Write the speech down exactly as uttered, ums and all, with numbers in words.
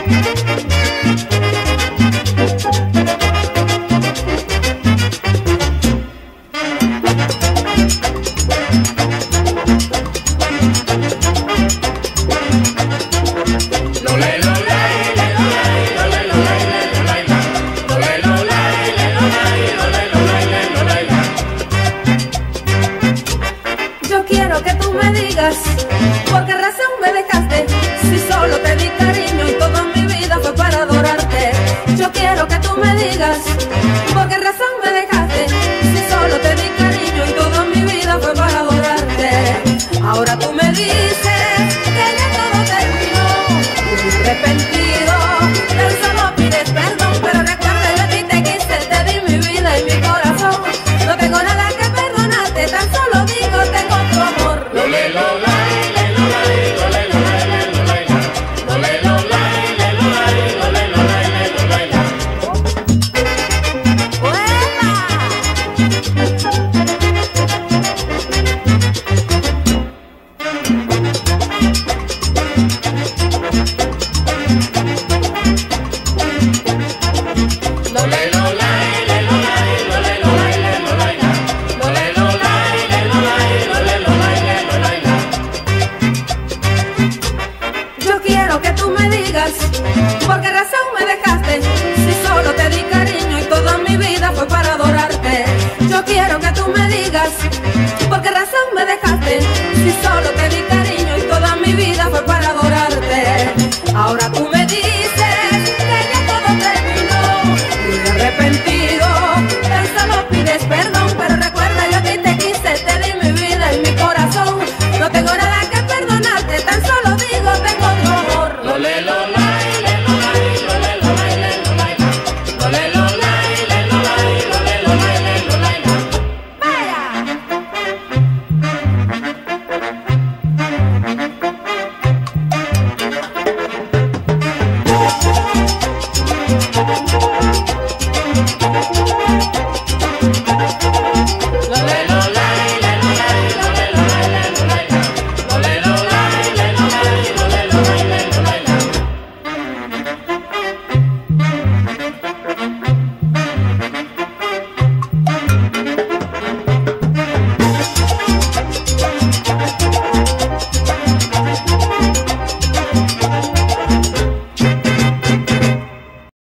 ¿Por qué razón me dejaste? Si solo te di cariño y toda mi vida fue para adorarte. Yo quiero que tú me digas ¿por qué razón me dejaste? Si solo te di cariño y toda mi vida fue para adorarte. Ahora tú me dices que ya todo terminó, arrepentido, tan solo pides perdón. Pero recuerda, yo a ti te quise, te di mi vida y mi corazón. No tengo nada que perdonarte, tan solo digo tengo tu amor. Lole, lola. ¿Por qué razón me dejaste? Si solo te di cariño y toda mi vida fue para adorarte. Yo quiero que